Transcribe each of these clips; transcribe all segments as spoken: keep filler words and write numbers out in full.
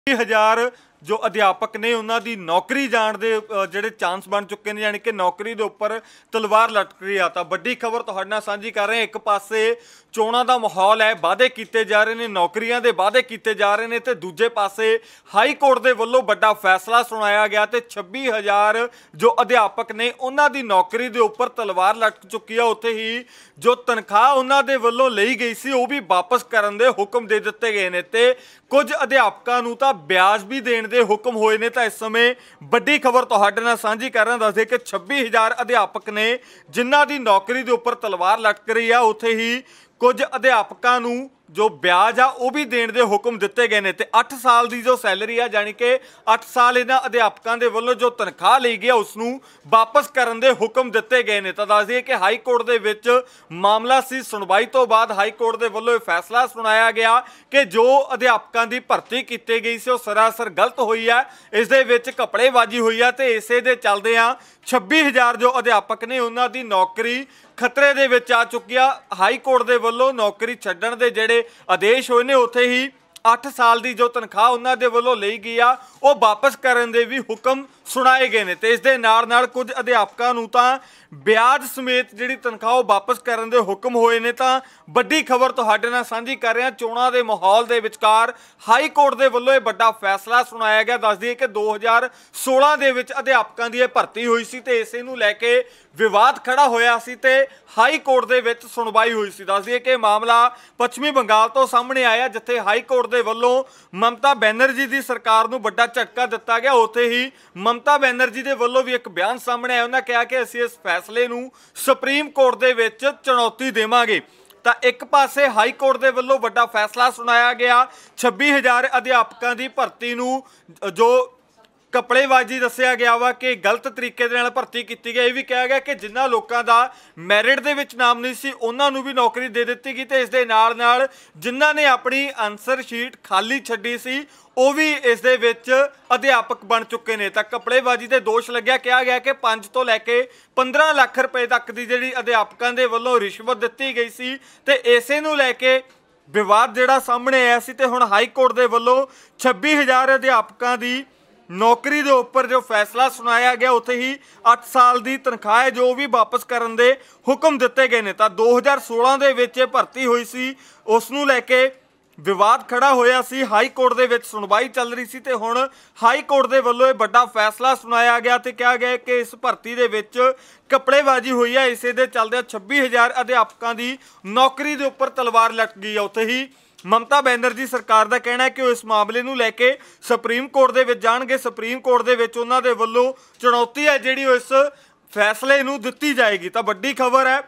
हज़ार जो अध्यापक ने उन्होंने नौकरी जाण दे ਜਿਹੜੇ चांस बन चुके हैं, यानी कि नौकरी के उपर तलवार लटक रही है। तो वड्डी खबर तुहाडे नाल साझी कर रहे हैं। एक पासे चोणां दा माहौल है, वादे किए जा रहे हैं, नौकरियां दे वादे किए जा रहे हैं, तो दूजे पासे हाई कोर्ट के वल्लों वड्डा फैसला सुनाया गया तो छब्बी हज़ार जो अध्यापक ने उन्होंने नौकरी के उपर तलवार लटक चुकी है। उत्थे ही जो तनख्वाह उन्होंने वल्लों लई गई सी वो भी वापस करन दे हुक्म दे दिते गए ने ते कुछ अध्यापकों नूं तां ब्याज भी देण दे हुक्म होए ने। तां इस समय वड्डी खबर तुहाडे नाल साझी कर रहे हैं। दस दे कि छब्बी हज़ार अध्यापक ने जिन्हां दी नौकरी के उपर तलवार लटक रही है, उत्थे ही कुछ अध्यापकों नूं जो ब्याज आ वो भी देण दे हुक्म दिते गए ने। ते अठ साल की जो सैलरी आ, यानी कि अठ साल इन्हां अध्यापकों के वल्लों जो तनख्वाह ली गई उसनूं वापस करन दे हुक्म दिते गए ने। तां दस दईए कि हाई कोर्ट दे विच मामला सी, सुनवाई तो बाद हाई कोर्ट के वल्लों फैसला सुनाया गया कि जो अध्यापकों की भर्ती की गई सी वो सरासर गलत हुई है, इस दे विच कपड़ेबाजी हुई है। तो इसे दे चलदिआं छब्बी हज़ार जो अध्यापक ने उन्हां दी नौकरी खतरे दे विच आ चुकी है। हाई कोर्ट के वल्लों नौकरी छड्डण दे जिहड़े आदेश होए ने, उत्थे ही अठ साल की जो तनख्वाह उन्होंने वल्लों लई गई आ वो वापस करन दे भी हुक्म सुनाए गए ने। तो इस दे नाल नाल कुछ अध्यापकों नूं तां ब्याज समेत जिहड़ी तनख्वाह वो वापस करन दे हुक्म होए ने। तां वड्डी खबर तुहाडे नाल साझी कर रहे हैं। चोणां दे माहौल दे विचकार हाई कोर्ट के वल्लों इह वड्डा फैसला सुनाया गया। दस दईए कि दो हज़ार सोलह दे विच अध्यापकों की भर्ती हुई सी ते इसे नूं लैके विवाद खड़ा होया सी ते हाई कोर्ट दे विच सुनवाई हुई सी। दस दईए कि मामला पश्चिमी बंगाल तो सामने आया, जिथे हाई कोर्ट दे वल्लों ममता बैनर्जी की सरकार नूं वड्डा झटका दिता गया। उत्थे ही ममता बैनर्जी के वल्लों भी एक बयान सामने आया, उन्होंने कहा कि असीं इस फैसले नूं सुप्रीम कोर्ट दे विच चुनौती देवांगे। तो एक पासे हाई कोर्ट के वल्लों वड्डा फैसला सुनाया गया, छब्बी हज़ार अध्यापकों की भर्ती नूं जो कपड़ेबाजी दस्सिया गया वा कि गलत तरीके दे नाल भर्ती की गई। यह भी कहा गया कि जिन्हां लोगों का मैरिट दे विच नाम नहीं सी उन्होंने भी नौकरी दे दी गई। तो इस दे नाल नाल जिन्हां ने अपनी आंसर शीट खाली छड्डी सी वो भी इस दे विच अध्यापक बन चुके हैं। तो कपड़ेबाजी के दोष लग्या, कहा गया कि पाँच तो लैके पंद्रह लाख रुपए तक की जिहड़ी अध्यापकों के वल्लों रिश्वत दी गई सी। ते इसे नूं लैके विवाद जिहड़ा सामने आया सी। ते हुण हाई कोर्ट के वल्लों छब्बी हज़ार अध्यापकों की नौकरी के उपर जो फैसला सुनाया गया, उत्थे ही अठ साल की तनख्वाह है जो भी वापस करन दे हुक्म दिते गए ने। तां दो हज़ार सोलह दे विच भर्ती हुई सी, उसनूं लैके विवाद खड़ा होया सी, हाई कोर्ट दे विच सुनवाई चल रही सी। ते हुण हाई कोर्ट के वल्लों इह वड्डा फैसला सुनाया गया ते कहा गया कि इस भर्ती दे विच कपड़ेबाजी हुई है। इसे दे चलदे छब्बी हज़ार अध्यापकों की नौकरी के उपर तलवार लटक गई है। उत्थे ही ममता बैनर्जी सरकार का कहना है कि इस मामले नूं लैके सुप्रीम कोर्ट दे विच जाणगे। सुप्रीम कोर्ट दे विच उन्हां दे वल्लों चुनौती है जिहड़ी इस फैसले नूं दित्ती जाएगी। तो वड्डी खबर है।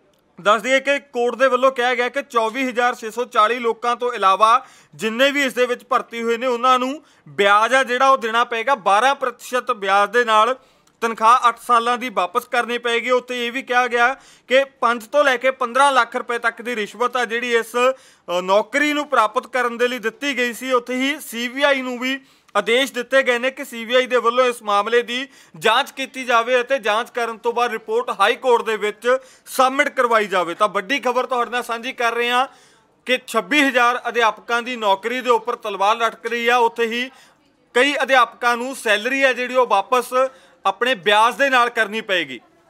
दस दिए कि कोर्ट के वल्लों कहा गया कि चौबीस हज़ार छे सौ चाली लोगों तो इलावा जिन्ने भी इस दे विच भर्ती हुए ने उन्होंने ब्याज आ जिहड़ा वो देना पेगा। बारह प्रतिशत ब्याज के नाल तनख्वाह अठ सालों की वापस करनी पेगी। उत्ते ये भी कहा गया कि पाँच तो लैके पंद्रह लाख रुपए तक की रिश्वत आ जिहड़ी इस नौकरी नूं प्राप्त करन दे लई दित्ती गई सी। उत्ते ही सी बी आई नूं भी आदेश दिते गए हैं कि सी बी आई के वल्लों इस मामले की जांच की जाए और जांच करन तो बाद रिपोर्ट हाई कोर्ट दे विच सबमिट करवाई जाए। तो वड्डी खबर तुहाडे नाल साझी कर रहे हैं कि छब्बी हज़ार अध्यापकों की नौकरी के उपर तलवार लटक रही है। उत्थे ही कई अध्यापकों नूं सैलरी है जिहड़ी वो वापस अपने ब्याज दे नाल करनी पेगी।